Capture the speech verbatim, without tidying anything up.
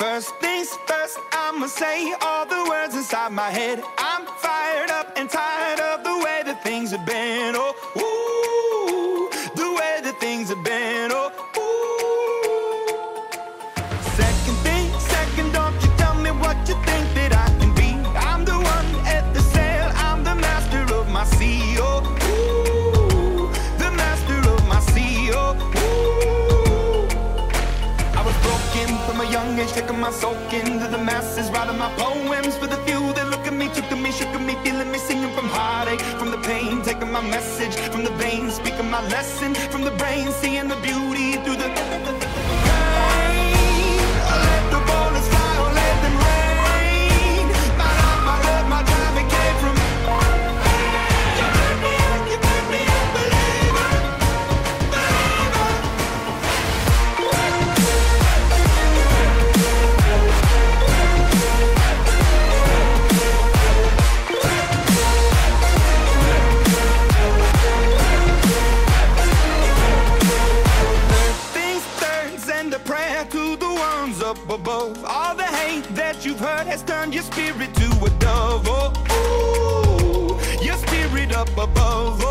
First things first, I'ma say all the words inside my head. I'm fired up and tired of the way that things have been. Oh, ooh, the way that things have been. Oh, ooh. Second thing, second, don't you tell me what you think that I can be. I'm the one at the sail, I'm the master of my sea. Oh, ooh, the master of my sea. Oh, ooh. I was broken from a young age, taking my soul into the masses, writing my poems for the few that look at me, took to me, shook at me, feeling me, singing from heartache, from the pain, taking my message from the veins, speaking my lesson from the brain, seeing the beauty through the pain. Let the bullets fly or let them rain. My love, my love, my drive, it came from you. Put me up, you put me up, believer, believer. Things, thirds, and a prayer to the ones up above. All the hate that you've heard has turned your spirit to a dove. Oh, ooh, your spirit up above.